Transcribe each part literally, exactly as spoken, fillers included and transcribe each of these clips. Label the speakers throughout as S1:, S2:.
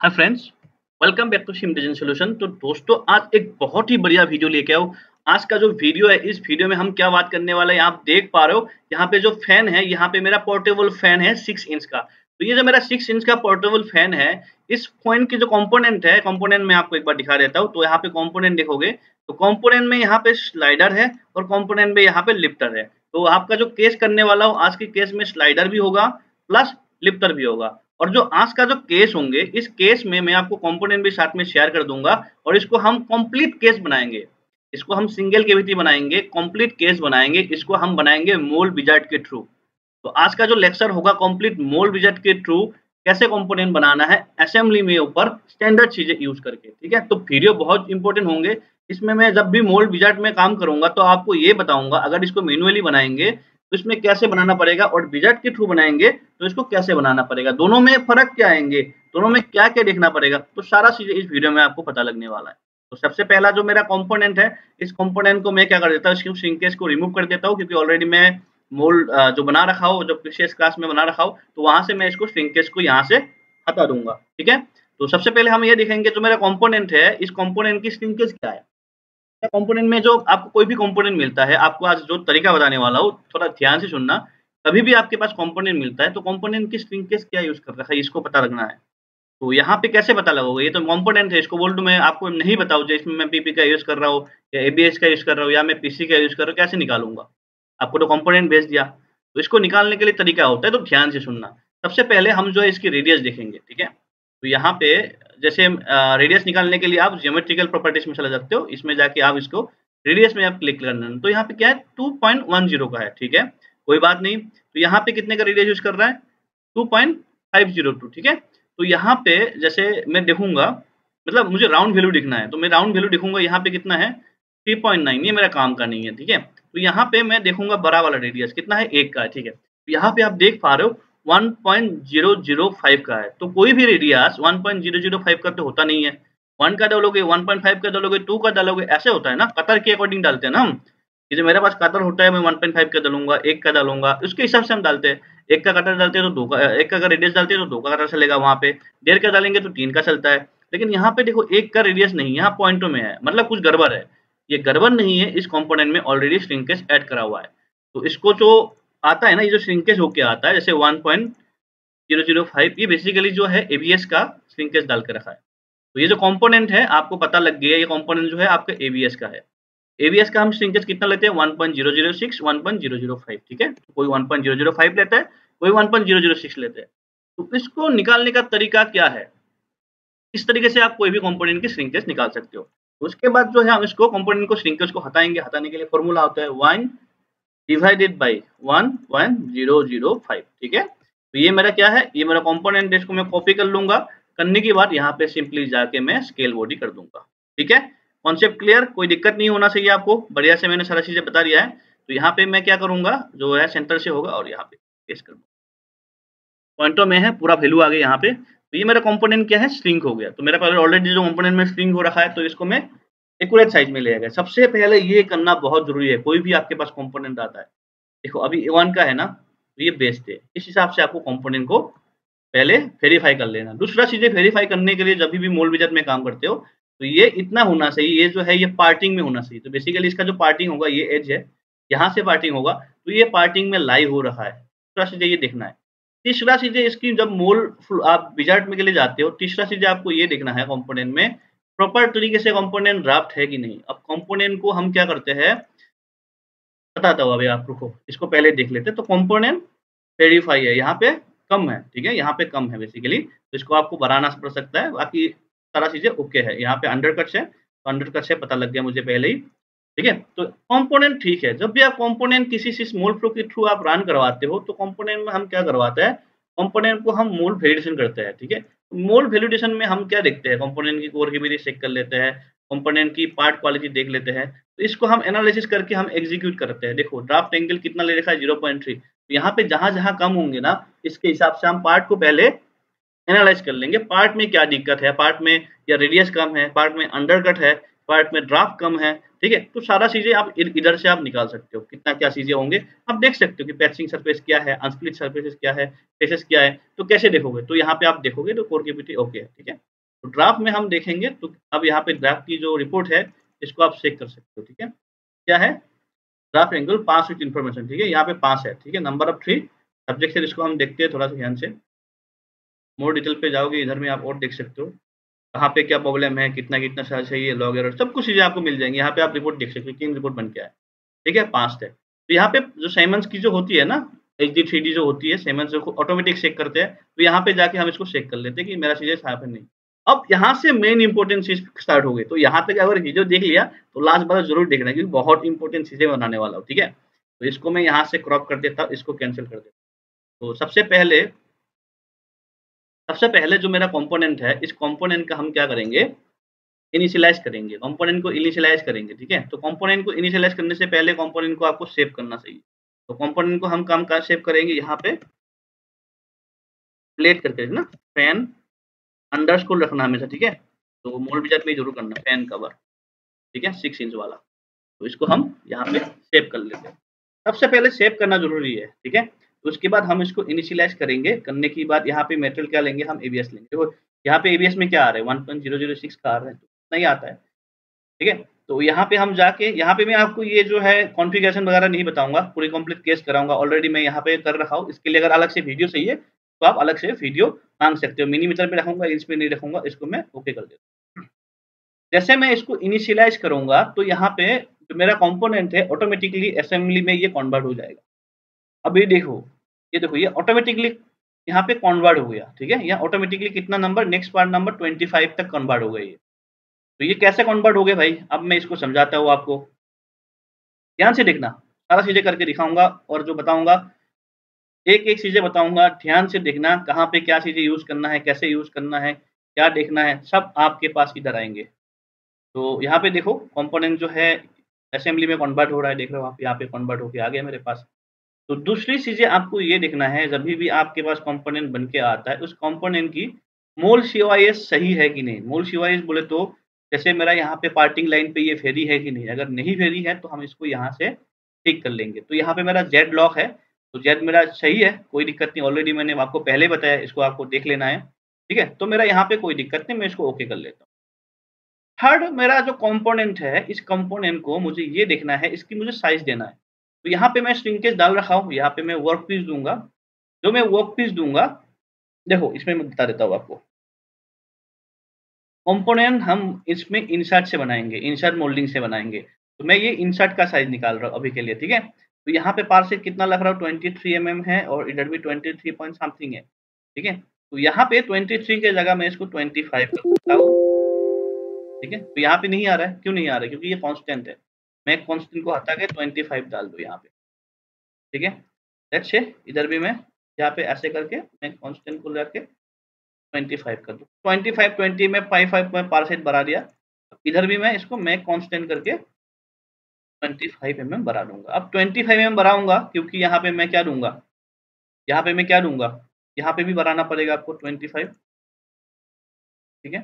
S1: Hi friends, welcome back to sim design solution. तो दोस्तों, आज एक बहुत ही बढ़िया वीडियो लेके आओ। आज का जो वीडियो है, इस वीडियो में हम क्या बात करने वाले हैं, आप देख पा रहे हो यहाँ पे जो फैन है, यहाँ पे मेरा पोर्टेबल फैन है सिक्स इंच का। तो ये जो मेरा सिक्स इंच का पोर्टेबल फैन है, इस फैन की जो कंपोनेंट है, कंपोनेंट में आपको एक बार दिखा देता हूँ। तो यहाँ पे कंपोनेंट देखोगे तो कंपोनेंट में यहाँ पे स्लाइडर है और कंपोनेंट में यहाँ पे लिफ्टर है। तो आपका जो केस करने वाला हो, आज के केस में स्लाइडर भी होगा प्लस लिफ्टर भी होगा। और जो आज का जो केस होंगे, इस केस में मैं आपको कंपोनेंट भी साथ में शेयर कर दूंगा और इसको हम कंप्लीट केस बनाएंगे। इसको हम सिंगल केविटी बनाएंगे, कंप्लीट केस बनाएंगे, इसको हम बनाएंगे मोल्ड विजार्ड के थ्रू। तो आज का जो लेक्चर होगा कंप्लीट मोल्ड विजार्ड के थ्रू, कैसे कंपोनेंट बनाना है असेंबली में ऊपर स्टैंडर्ड चीजें यूज करके। ठीक है, तो वीडियो बहुत इंपॉर्टेंट होंगे। इसमें मैं जब भी मोल्ड विजार्ड में काम करूंगा तो आपको ये बताऊंगा, अगर इसको मैन्युअली बनाएंगे तो इसमें कैसे बनाना पड़ेगा और विजार्ड के थ्रू बनाएंगे तो इसको कैसे बनाना पड़ेगा, दोनों में फर्क क्या आएंगे, दोनों में क्या क्या देखना पड़ेगा। तो सारा चीजें इस वीडियो में आपको पता लगने वाला है। तो सबसे पहला जो मेरा कंपोनेंट है, इस कंपोनेंट को मैं क्या कर देता हूँ, इसको श्रिंकेज को रिमूव कर देता हूँ, क्योंकि ऑलरेडी मैं मोल्ड जो बना रखा हो, जो प्रीवियस क्लास में बना रखा हो, तो वहां से मैं इसको श्रिंकेज को यहाँ से हटा दूंगा। ठीक है, तो सबसे पहले हम ये देखेंगे जो मेरा कंपोनेंट है, इस कंपोनेंट की श्रिंकेज क्या है। कंपोनेंट में जो आपको कोई भी कंपोनेंट मिलता है, आपको आज जो तरीका बताने वाला हूँ थोड़ा ध्यान से सुनना। कभी भी आपके पास कंपोनेंट मिलता है तो कंपोनेंट की श्रिंकेज क्या यूज कर रखा है, इसको पता लगना है। तो यहाँ पे कैसे पता लगोगे, ये तो कंपोनेंट है, इसको बोल दूं मैं आपको नहीं बताऊँ जो इसमें मैं पीपी का यूज कर रहा हूँ या एबीएस का यूज कर रहा हूँ या मैं पीसी का यूज कर रहा हूँ, कैसे निकालूंगा। आपको तो कंपोनेंट भेज दिया, तो इसको निकालने के लिए तरीका होता है, तो ध्यान से सुनना। सबसे पहले हम जो है इसकी रेडियस देखेंगे। ठीक है, तो यहाँ पे जैसे रेडियस निकालने के लिए आप ज्योमेट्रिकल प्रॉपर्टीज में चले जाते हो, इसमें जाके आप इसको रेडियस में आप क्लिक करना है। तो यहाँ पे क्या है, टू पॉइंट वन जीरो का है। ठीक है, कोई बात नहीं। तो यहाँ पे कितने का रेडियस यूज कर रहा है, two point five zero two. ठीक है, तो यहाँ पे जैसे मैं देखूंगा, मतलब मुझे राउंड वैल्यू दिखना है, तो मैं राउंड वैल्यू देखूंगा यहाँ पे कितना है, थ्री पॉइंट नाइन। ये मेरा काम का नहीं है। ठीक है, तो यहाँ पे मैं देखूंगा बड़ा वाला रेडियस कितना है, एक का है। ठीक है, तो यहाँ पे आप देख पा रहे हो one point zero zero five का है। तो कोई भी radius one point zero zero five का तो होता नहीं है। वन का डालोगे, वन पॉइंट फाइव का डालोगे, टू का डालोगे, ऐसे होता है ना, कतर के अकॉर्डिंग डालते हैं ना हम। ये जो मेरे पास कतर होता है, मैं वन पॉइंट फाइव का डालूंगा, एक का डालूंगा, उसके हिसाब से हम डालते हैं। एक का कटर डालते हैं तो दो का, एक का रेडियस डालते हैं तो दो का कटर चलेगा वहां पे, डेढ़ का डालेंगे तो तीन का चलता है। लेकिन यहाँ पे देखो एक का रेडियस नहीं, यहाँ पॉइंटों में है, मतलब कुछ गड़बड़ है। ये गड़बड़ नहीं है, इस कंपोनेंट में ऑलरेडी श्रिंकेज ऐड करा हुआ है। तो इसको जो आता है ना, ये जो श्रिंकेज होके आता है, जैसे one point zero zero five, ये बेसिकली जो है एबीएस का श्रिंकेज डाल के रखा है। तो ये जो कंपोनेंट है आपको पता लग गया, ये कंपोनेंट जो है आपका एबीएस का है। एबीएस का हम श्रिंकेज कितना लेते हैं, one point zero zero six, one point zero zero five. ठीक है, कोई one point zero zero five लेता है, कोई one point zero zero six लेते हैं। तो इसको निकालने का तरीका क्या है, इस तरीके से आप कोई भी कंपोनेंट की श्रिंकेज निकाल सकते हो। उसके बाद जो है हम इसको कंपोनेंट को श्रिंकेज को हटाएंगे। हटाने के लिए फॉर्मूला होता है one divided by one point zero zero five. ठीक है, तो ये मेरा क्या है, ये मेरा कंपोनेंट है, इसको मैं कॉपी कर लूंगा। करने के बाद यहाँ पे सिंपली जाके मैं स्केल बॉडी कर दूंगा। ठीक है, कॉन्सेप्ट क्लियर, कोई दिक्कत नहीं होना चाहिए आपको, बढ़िया से मैंने सारा चीजें बता दिया है। तो यहाँ पे मैं क्या करूंगा, जो है सेंटर से होगा और यहाँ पे पेस्ट कर दूंगा। पॉइंटों में है, पूरा वैल्यू आ गया यहाँ पे। तो ये मेरा कंपोनेंट क्या है, स्ट्रिंग हो गया। तो मेरा पहले ऑलरेडी जो कंपोनेंट में स्ट्रिंग हो रखा है, तो इसको मैं एक्यूरेट साइज में ले गया। सबसे पहले ये करना बहुत जरूरी है, कोई भी आपके पास कंपोनेंट आता है। देखो अभी वन का है ना, तो ये बेस्ट है, इस हिसाब से आपको कंपोनेंट को पहले वेरीफाई कर लेना। दूसरा चीजें वेरीफाई करने के लिए, जब भी मोल्ड विजार्ड में काम करते हो तो ये इतना होना चाहिए, ये जो है ये पार्टिंग में होना चाहिए। तो बेसिकली इसका जो पार्टिंग होगा, ये एज है, यहाँ से पार्टिंग होगा, तो ये पार्टिंग में लाई हो रहा है। दूसरा चीजें ये देखना है। तीसरा चीजें इसकी, जब मोल्ड आप विजार्ड में के लिए जाते हो, तीसरा चीजें आपको ये देखना है कंपोनेंट में प्रॉपर तरीके से कंपोनेंट ड्राफ्ट है कि नहीं। अब कंपोनेंट को हम क्या करते हैं बताता हूँ, अभी आप रुको, इसको पहले देख लेते हैं। तो कंपोनेंट वेरीफाई है, यहाँ पे कम है। ठीक है, यहाँ पे कम है बेसिकली, तो इसको आपको बढ़ाना पड़ सकता है। बाकी सारा चीजें ओके है। यहाँ पे अंडर कट है, तो अंडर कट से पता लग गया मुझे पहले ही। ठीक है, तो कंपोनेंट ठीक है। जब भी आप कंपोनेंट किसी से स्मॉल फ्लो के थ्रू आप रन करवाते हो, तो कंपोनेंट में हम क्या करवाते हैं, कंपोनेंट को हम मोल्ड वैलिडेशन करते हैं। ठीक है, मोल्ड वैलिडेशन में हम क्या देखते हैं, कंपोनेंट की कोर की चेक कर लेते हैं, कंपोनेंट की पार्ट क्वालिटी देख लेते हैं। तो इसको हम एनालिसिस करके हम एग्जीक्यूट करते हैं। देखो ड्राफ्ट एंगल कितना ले रखा है, जीरो पॉइंट थ्री। तो यहाँ पे जहां जहां कम होंगे ना, इसके हिसाब से हम पार्ट को पहले एनालाइज कर लेंगे। पार्ट में क्या दिक्कत है, पार्ट में या रेडियस कम है, पार्ट में अंडरकट है, पार्ट में ड्राफ्ट कम है। ठीक है, तो सारा चीजें आप इधर से आप निकाल सकते हो, कितना क्या चीजें होंगे आप देख सकते हो कि पैचिंग सरफेस क्या है, अनस्प्लिट सरफेसेस क्या है, फेसेस क्या है। तो कैसे देखोगे, तो यहाँ पे आप देखोगे तो कोर कैविटी ओके है। ठीक है, तो ड्राफ्ट में हम देखेंगे तो अब यहाँ पे ड्राफ्ट की जो रिपोर्ट है इसको आप चेक कर सकते हो, ठीक है। क्या है? Draft angle pass with information, ठीक है, यहाँ पे पास है, ठीक है। नंबर ऑफ थ्री सब्जेक्ट है, इसको हम देखते हैं थोड़ा सा ध्यान से। मोर डिटेल पे जाओगे, इधर में आप और देख सकते हो कहाँ पे क्या प्रॉब्लम है, कितना कितना साल चाहिए, लॉग एरर, सब कुछ चीजें आपको मिल जाएंगी। यहाँ पे आप रिपोर्ट देख सकते हो, किंग रिपोर्ट बन के आया, ठीक है, पास है। तो यहाँ पे जो साइमंस की जो होती है ना, एच डी थ्री डी जो होती है, साइमंस जो ऑटोमेटिक चेक करते हैं, तो यहाँ पे जाके हम इसको चेक कर लेते हैं कि मेरा चीजें साफ है नहीं। अब यहाँ से मेन इंपॉर्टेंट चीज स्टार्ट हो गई। तो यहाँ तक अगर वीडियो देख लिया तो लास्ट बार जरूर देखना, क्योंकि बहुत इंपॉर्टेंट चीजें बनाने वाला हूँ, ठीक है। तो इसको मैं यहाँ से क्रॉप कर देता हूँ, इसको कैंसिल कर देता हूँ। तो सबसे पहले सबसे पहले जो मेरा कंपोनेंट है, इस कंपोनेंट का हम क्या करेंगे, इनिशियलाइज करेंगे, कंपोनेंट को इनिशियलाइज करेंगे, ठीक है। तो कंपोनेंट को इनिशियलाइज करने से पहले कंपोनेंट को आपको सेव करना चाहिए। तो कंपोनेंट को हम काम का सेव करेंगे यहाँ पे प्लेट करके ना, फैन अंडरस्कोर रखना हमेशा, ठीक है। तो मोल विजार्ड में जरूर करना फैन कवर, ठीक है, सिक्स इंच वाला। तो इसको हम यहाँ पे सेव कर लेते हैं। सबसे पहले सेव करना जरूरी है, ठीक है। तो उसके बाद हम इसको इनिशियलाइज करेंगे, करने के बाद यहाँ पे मेटेरियल क्या लेंगे, हम एबीएस लेंगे। देखो यहाँ पे एबीएस में क्या आ रहा है, one point zero zero six का आ रहा है, तो नहीं आता है, ठीक है। तो यहाँ पे हम जाके, यहाँ पे मैं आपको ये जो है कॉन्फ़िगरेशन वगैरह नहीं बताऊंगा, पूरी कंप्लीट केस कराऊंगा, ऑलरेडी मैं यहाँ पे कर रखा हूँ। इसके लिए अगर अलग से वीडियो चाहिए तो आप अलग से वीडियो मांग सकते हो। मिनी मीटर पे रखूंगा, इंच पे नहीं रखूंगा, इसको मैं ओके कर देता हूँ। जैसे मैं इसको इनिशियलाइज करूंगा तो यहाँ पे जो मेरा कंपोनेंट है ऑटोमेटिकली असेंबली में ये कन्वर्ट हो जाएगा। अब ये देखो, ये देखो, ये ऑटोमेटिकली यहाँ पे कन्वर्ट हो गया, ठीक है। यहाँ ऑटोमेटिकली कितना number, next part number twenty five तक कन्वर्ट हो गई है। तो ये कैसे कन्वर्ट हो गए भाई, अब मैं इसको समझाता हूँ आपको, ध्यान से देखना, सारा चीजें करके दिखाऊंगा और जो बताऊंगा एक एक चीजें बताऊंगा, ध्यान से देखना, कहाँ पे क्या चीजें यूज करना है, कैसे यूज करना है, क्या देखना है, सब आपके पास इधर आएंगे। तो यहाँ पे देखो कंपोनेंट जो है असेंबली में कन्वर्ट हो रहा है, देख रहे हो आप, यहाँ पे कन्वर्ट होके आ गया मेरे पास। तो दूसरी चीजें आपको ये देखना है, जब भी आपके पास कंपोनेंट बन के आता है, उस कंपोनेंट की मोल सीओआईएस सही है कि नहीं। मोल सीओआईएस बोले तो जैसे मेरा यहाँ पे पार्टिंग लाइन पे ये फेरी है कि नहीं, अगर नहीं फेरी है तो हम इसको यहाँ से ठीक कर लेंगे। तो यहाँ पे मेरा जेड लॉक है, तो जेड मेरा सही है, कोई दिक्कत नहीं, ऑलरेडी मैंने आपको पहले बताया, इसको आपको देख लेना है, ठीक है। तो मेरा यहाँ पे कोई दिक्कत नहीं, मैं इसको ओके कर लेता हूँ। थर्ड मेरा जो कंपोनेंट है, इस कंपोनेंट को मुझे ये देखना है, इसकी मुझे साइज देना है। तो यहाँ पे मैं श्रिंकेज डाल रखा हूँ, यहाँ पे मैं वर्क पीस दूंगा। जो मैं वर्क पीस दूंगा, देखो इसमें मैं बता देता हूँ आपको, कंपोनेंट हम इसमें इंसर्ट से बनाएंगे, इंसर्ट मोल्डिंग से बनाएंगे। तो मैं ये इंसर्ट का साइज निकाल रहा हूँ अभी के लिए, ठीक है। तो यहाँ पे पार्सेल कितना लग रहा है, ट्वेंटी थ्री एम एम है और इधर भी ट्वेंटी थ्री पॉइंट समथिंग है, ठीक है। तो यहाँ पे ट्वेंटी थ्री के जगह मैं इसको ट्वेंटी फाइव कर सकता हूँ, ठीक है। तो यहाँ पे नहीं आ रहा है, क्यों नहीं आ रहा है, क्योंकि ये कांस्टेंट है। मैं कांस्टेंट को हटा के ट्वेंटी फाइव डाल दूँ यहाँ पे, ठीक है। लेट्स से इधर भी मैं यहाँ पे ऐसे करके मैं कांस्टेंट को लेके ट्वेंटी फाइव कर दूँ, ट्वेंटी फाइव ट्वेंटी में फाइव फाइव में पार्सेट बढ़ा दिया। इधर भी मैं इसको मैं कांस्टेंट करके ट्वेंटी फाइव एम एम बढ़ा दूंगा। अब ट्वेंटी फाइव एम एम बढ़ाऊंगा क्योंकि यहाँ पे मैं क्या दूंगा, यहाँ पे मैं क्या दूंगा, यहाँ पे भी बढ़ाना पड़ेगा आपको ट्वेंटी फाइव, ठीक है,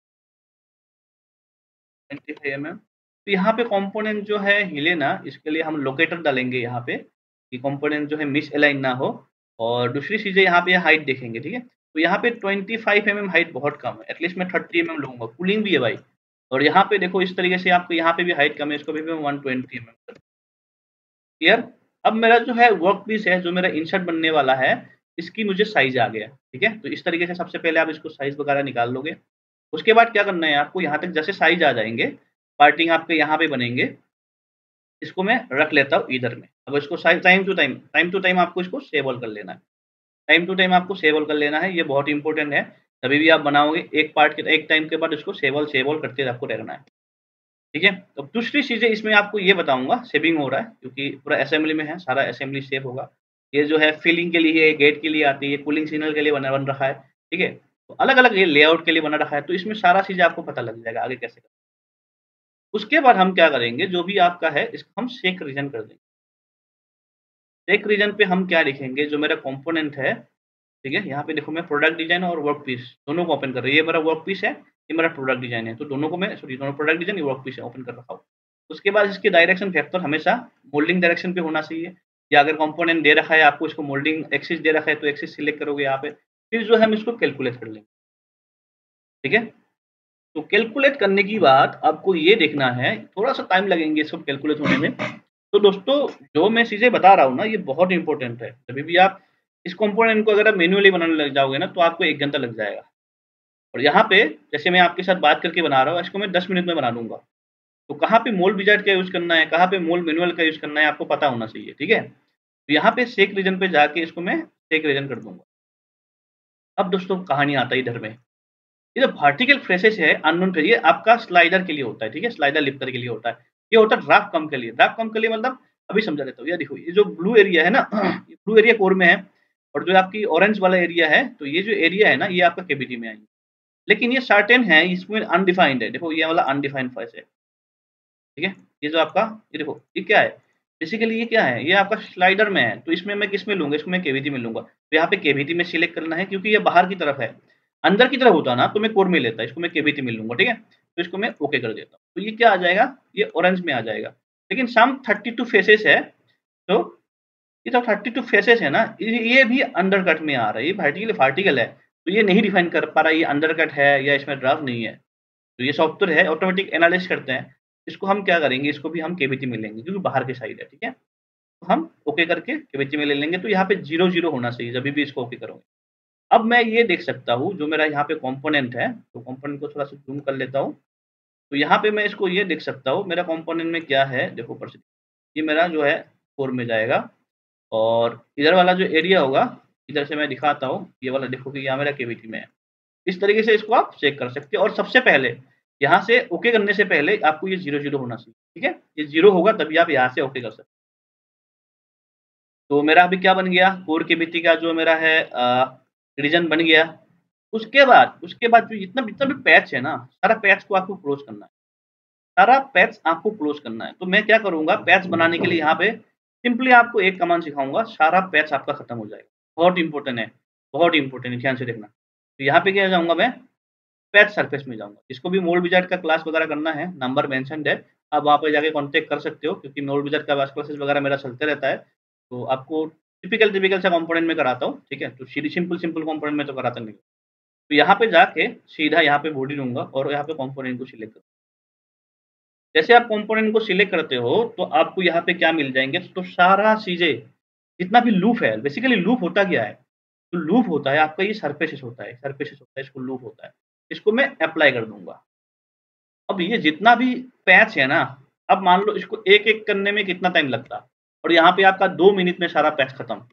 S1: ट्वेंटी फाइव एम एम। तो यहाँ पे कंपोनेंट जो है हिले ना, इसके लिए हम लोकेटर डालेंगे यहाँ पे कि कंपोनेंट जो है मिस अलाइन ना हो। और दूसरी चीजें यहाँ पे हाइट देखेंगे, ठीक है। तो यहाँ पे twenty five M M height बहुत कम है, एटलीस्ट मैं थर्टी एम एम लूंगा, कूलिंग भी है भाई। और यहाँ पे देखो इस तरीके से आपको यहाँ पे भी हाइट कम है, इसको भी मैं वन ट्वेंटी एम एम कर, क्लियर। अब मेरा जो है वर्क पीस है, जो मेरा इंसर्ट बनने वाला है, इसकी मुझे साइज आ गया, ठीक है। तो इस तरीके से सबसे पहले आप इसको साइज वगैरह निकाल लोगे। उसके बाद क्या करना है आपको, यहाँ तक जैसे साइज आ जाएंगे, पार्टिंग आपके यहाँ पे बनेंगे, इसको मैं रख लेता हूँ इधर में। अब इसको time to time time to time आपको इसको सेव ऑल कर लेना है, टाइम टू टाइम आपको सेव ऑल कर लेना है, ये बहुत इंपॉर्टेंट है। तभी भी आप बनाओगे एक पार्ट के एक टाइम के बाद इसको सेव ऑल सेव ऑल करते आपको रहना है, ठीक है। तो दूसरी चीजें इसमें आपको ये बताऊंगा, सेविंग हो रहा है क्योंकि पूरा असेंबली में है, सारा असेंबली सेव होगा। ये जो है फिलिंग के लिए, गेट के लिए आती है, कूलिंग सिग्नल के लिए बना बन रखा है, ठीक है। तो अलग अलग ये लेआउट के लिए बना रखा है, तो इसमें सारा चीजें आपको पता लग जाएगा आगे कैसे करना। उसके बाद हम क्या करेंगे, जो भी आपका है इसको हम शेक रीजन कर देंगे। शेक रीजन पे हम क्या लिखेंगे, जो मेरा कंपोनेंट है, ठीक है। यहाँ पे देखो मैं प्रोडक्ट डिजाइन और वर्क पीस दोनों को ओपन कर रही है, ये मेरा वर्क पीस है, ये मेरा प्रोडक्ट डिजाइन है, तो दोनों को मैं सॉरी दोनों प्रोडक्ट डिजाइन, ये वर्क पीस है, ओपन कर रखा हूँ। उसके बाद इसके डायरेक्शन वेक्टर हमेशा मोल्डिंग डायरेक्शन पे होना चाहिए, या अगर कंपोनेंट दे रखा है आपको, इसको मोल्डिंग एक्सिस दे रखा है तो एक्सिस सिलेक्ट करोगे यहाँ पे, फिर जो है हम इसको कैलकुलेट कर लेंगे, ठीक है। तो कैलकुलेट करने की बात आपको ये देखना है, थोड़ा सा टाइम लगेंगे इसको कैलकुलेट होने में। तो दोस्तों जो मैं चीज़ें बता रहा हूँ ना, ये बहुत इंपॉर्टेंट है। कभी भी आप इस कंपोनेंट को अगर आप मैन्युअली बनाने लग जाओगे ना, तो आपको एक घंटा लग जाएगा। और यहाँ पे जैसे मैं आपके साथ बात करके बना रहा हूँ, इसको मैं दस मिनट में बना लूँगा। तो कहाँ पे मोल विजार्ड का यूज़ करना है, कहाँ पे मोल मैनुअल का यूज़ करना है, आपको पता होना चाहिए, ठीक है? तो यहाँ पे सेक रीजन पे जाके इसको मैं सेक रीजन कर दूँगा। अब दोस्तों कहानी आता है इधर में। ये जो वर्टिकल फ्रेसेस है अननोन पे, ये आपका स्लाइडर के लिए होता है, ठीक है? स्लाइडर लिफ्टर के लिए होता है। ये होता है ड्राफ्ट कम के लिए। ड्राफ्ट कम के लिए मतलब अभी समझा देता हूँ। ये देखो, ये जो ब्लू एरिया है ना, ये ब्लू एरिया कोर में है और जो आपकी ऑरेंज वाला एरिया है, तो ये जो एरिया है ना, ये आपका केवीटी में आएंगे। लेकिन ये सर्टेन है, इसमें अनडिफाइंड है। देखो ये वाला अनडिफाइंड फेस है, ठीक है? ये जो आपका, ये देखो ये क्या है? बेसिकली ये क्या है? ये आपका स्लाइडर में है, तो इसमें मैं किस में लूँगा? इसको मैं केवीटी में लूँगा। तो यहाँ पे केवीटी में सिलेक्ट करना है क्योंकि ये बाहर की तरफ है। अंदर की तरफ होता ना तो मैं कोर में लेता, इसको मैं केवीटी में लूँगा, ठीक है? तो इसको मैं ओके कर देता हूँ। तो ये क्या आ जाएगा? ये ऑरेंज में आ जाएगा। लेकिन सम थर्टी टू फेसेस है, तो ये जो थर्टी टू फेसेस है ना, ये ये भी अंडरकट में आ रहा है। ये वर्टिकल वर्टिकल है, तो ये नहीं डिफाइन कर पा रहा है ये अंडरकट है या इसमें ड्राफ्ट नहीं है। तो ये सॉफ्टवेयर है, ऑटोमेटिक एनालाइज़ करते हैं। इसको हम क्या करेंगे, इसको भी हम केवीटी में लेंगे क्योंकि बाहर की साइड है, ठीक है? तो हम ओके करके केवीटी में ले लेंगे, तो यहाँ पे ज़ीरो ज़ीरो होना चाहिए जभी भी इसको ओके करोगे। अब मैं ये देख सकता हूँ जो मेरा यहाँ पे कंपोनेंट है, तो कंपोनेंट को थोड़ा-सा ज़ूम कर लेता हूँ। तो यहाँ पे मैं इसको ये देख सकता हूँ मेरा कंपोनेंट में क्या है, देखो ऊपर से ये मेरा जो है कोर में जाएगा और इधर वाला जो एरिया होगा, इधर से मैं दिखाता हूँ, ये वाला देखो कि यहाँ मेरा केवीटी में है। इस तरीके से इसको आप चेक कर सकते हो और सबसे पहले यहाँ से ओके करने से पहले आपको ये ज़ीरो ज़ीरो होना चाहिए, ठीक है? ये ज़ीरो होगा तभी आप यहाँ से ओके कर सकते हो। तो मेरा अभी क्या बन गया, कोर केवीटी का जो मेरा है अ, रीजन बन गया। उसके बाद उसके बाद जो जितना जितना भी पैच है ना, सारा पैच को आपको क्लोज़ करना है। सारा पैच आपको क्लोज़ करना है। तो मैं क्या करूँगा, पैच बनाने के लिए यहाँ पे सिंपली आपको एक कमांड सिखाऊँगा, सारा पैच आपका खत्म हो जाएगा। बहुत इम्पोर्टेंट है, बहुत इम्पोर्टेंट है, ध्यान से देखना। तो यहाँ पे क्या जाऊँगा मैं, पैच सरफेस में जाऊँगा। इसको भी मोल्ड विजार्ड का क्लास वगैरह करना है, नंबर मेंशन्ड है। आप वहाँ पे जाके कॉन्टैक्ट कर सकते हो क्योंकि मोल्ड विजार्ड का बेस्ट क्लासेस वगैरह मेरा चलते रहता है। तो आपको टिपिकल टिपिकल सा कंपोनेंट में कराता हूँ, ठीक है? तो सीधी सिंपल सिंपल कंपोनेंट में तो कराता नहीं। तो यहाँ पे जाके सीधा यहाँ पे बॉडी लूँगा और यहाँ पे कंपोनेंट को सिलेक्ट करूँगा। जैसे आप कंपोनेंट को सिलेक्ट करते हो, तो आपको यहाँ पे क्या मिल जाएँगे, तो सारा चीज़ें जितना भी लूप है, बेसिकली लूप होता क्या है? तो लूप होता है आपका ये सरफेसेस होता है सरफेसेस होता है, इसको लूप होता है। इसको मैं अप्लाई कर दूँगा। अब ये जितना भी पैच है ना, अब मान लो इसको एक-एक करने में कितना टाइम लगता और यहाँ पे आपका दो मिनट में सारा पैच खत्म।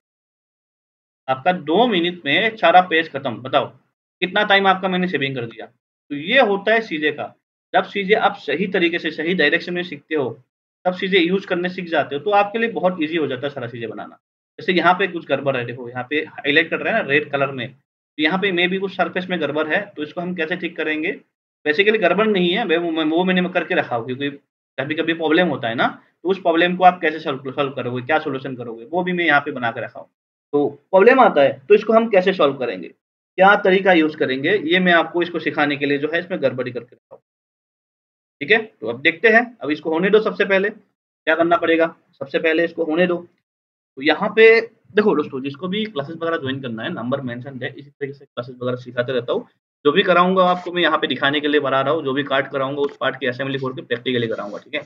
S1: आपका दो मिनट में सारा पेज खत्म, बताओ कितना टाइम आपका मैंने सेविंग कर दिया। तो ये होता है चीज़ें का, जब चीज़ें आप सही तरीके से सही डायरेक्शन में सीखते हो, तब चीज़ें यूज़ करने सीख जाते हो, तो आपके लिए बहुत ईज़ी हो जाता है सारा चीज़ें बनाना। जैसे यहाँ पे कुछ गड़बड़ है, देखो यहाँ पे हाइलाइट कर रहा है ना रेड कलर में, तो यहाँ पे मेबी कुछ सरफेस में गड़बड़ है, तो इसको हम कैसे ठीक करेंगे? बेसिकली गड़बड़ नहीं है, मैं वो मैं वो मैंने करके रखा हूँ क्योंकि कभी-कभी प्रॉब्लम होता है ना, तो उस प्रॉब्लम को आप कैसे सॉल्व सॉल्व करोगे, क्या सॉल्यूशन करोगे, वो भी मैं यहाँ पे बना के रखा हूँ। तो प्रॉब्लम आता है, तो इसको हम कैसे सॉल्व करेंगे? क्या तरीका यूज़ करेंगे? ये मैं आपको इसको सिखाने के लिए जो है इसमें गड़बड़ी करके रखा हूँ। ठीक है? तो अब देखते हैं, अब इसको होने दो सबसे पहले, क्या करना पड़ेगा? सबसे पहले इसको होने दो। तो यहाँ पे देखो दोस्तों, जिसको भी क्लासेस वगैरह जॉइन करना है, नंबर मेंशन्ड है, इसी तरीके से क्लासेस वगैरह सिखाते रहता हूँ। जो भी कराऊँगा आपको मैं यहाँ पे दिखाने के लिए बना रहा हूँ, जो भी पार्ट कराऊँगा उस पार्ट की असेंबली खोल के प्रैक्टिकली कराऊँगा, ठीक है?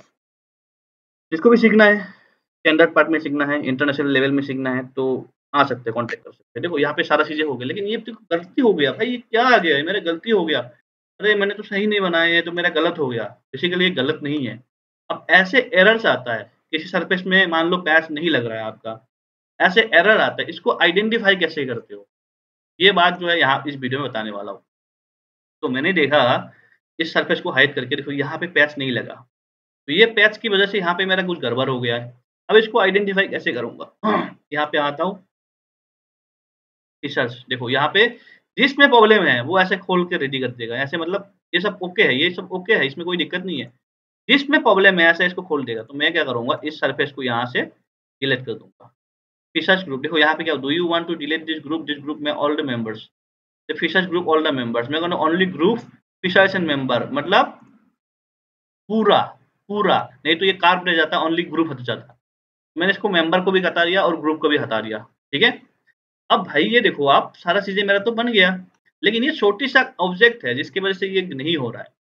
S1: जिसको भी सीखना है, स्टैंडर्ड पार्ट में सीखना है, इंटरनेशनल लेवल में सीखना है, तो आ सकते हैं, कॉन्टैक्ट कर सकते हैं। देखो यहाँ पे सारा चीज़ें हो गई, लेकिन ये तो गलती हो गया भाई, ये क्या आ गया है? मेरा गलती हो गया। अरे मैंने तो सही नहीं बनाया है, तो मेरा गलत हो गया। बेसिकली ये गलत नहीं है। अब ऐसे एरर्स आता है, किसी सरफेस में मान लो पैच नहीं लग रहा है आपका, ऐसे एरर आता है, इसको आइडेंटिफ़ाई कैसे करते हो? ये बात जो है यहाँ इस वीडियो में बताने वाला हूँ। तो मैंने देखा, इस सरफेस को हाइड करके देखो यहाँ पे पैच नहीं लगा। तो ये पैच की वजह से यहाँ पे मेरा कुछ गड़बड़ हो गया है। अब इसको आइडेंटिफ़ाई कैसे करूँगा? यहाँ पे आता हूँ, रिसर्च देखो यहाँ पे जिसमें प्रॉब्लम है वो ऐसे खोल के रेडी कर देगा। ऐसे मतलब ये सब ओके है, ये सब ओके है, इसमें कोई दिक्कत नहीं है। जिसमें प्रॉब्लम है ऐसे इसको खोल देगा। तो मैं क्या करूँगा, इस सरफेस को यहाँ से डिलीट कर दूँगा। रिसर्च ग्रुप देखो यहाँ पे क्या, do you want to delete this group this group में all the members, the research group all the members, मैं gonna only group research and member, मतलब पूरा, पूरा, नहीं तो ये कार्ड रह जाता, ओनली ग्रुप हट जाता। मैंने इसको मेंबर को भी हटा दिया और ग्रुप को भी हटा दिया, ठीक है? अब भाई ये देखो आप, सारा चीज़ें मेरा तो बन गया, लेकिन ये छोटी-सा ऑब्जेक्ट है जिसकी वज़ह से ये नहीं हो रहा है।